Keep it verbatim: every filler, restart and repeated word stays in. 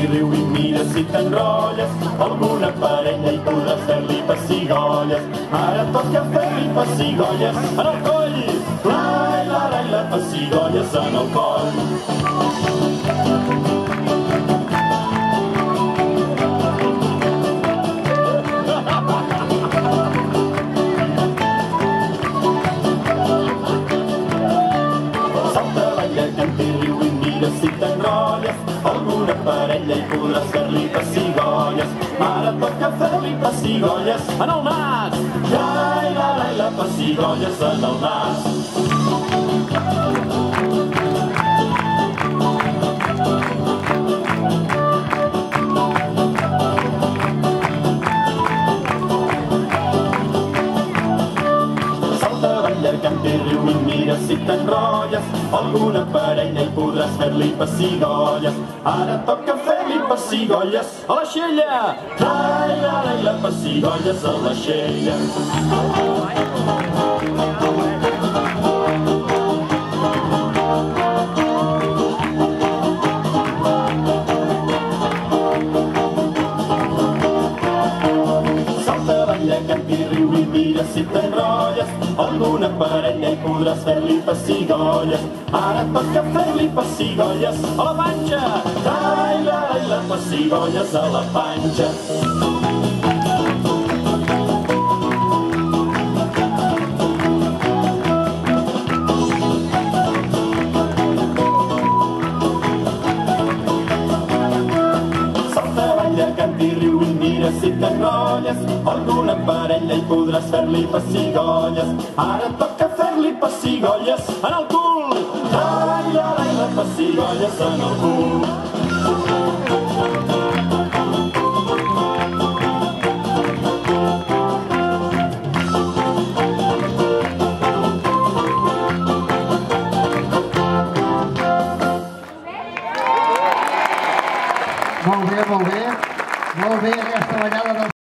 riu i mira si t'enrotlles, alguna parella hi podràs fer-li pessigolles. Ara toca fer-li pessigolles en el coll, lai, la, lai, la, pessigolles en el coll. Si t'enrotlles, alguna parella hi podràs fer-li pessigolles. Ara toca fer-li pessigolles en el nas. Lai, la, lai, la, pessigolles en el nas. Canta i riu i mira si t'enrotlles, alguna parella hi podràs fer-li pessigolles. Ara toca fer-li pessigolles a la xella. Lai, la, lai, la, pessigolles a la xella. Canta i riu i mira si t'enrotlles, alguna parella hi podràs fer-li pessigolles. Ara toca fer-li pessigolles a la panxa. Lai, la, lai, la, pessigolles a la panxa. Canta i riu i mira si t'enrotlles, alguna parella hi podràs fer-li pessigolles. Ara toca fer-li pessigolles en el cul. Lai, la, lai, la, pessigolles en el cul. Molt bé, molt bé. Molt bé aquesta ballada del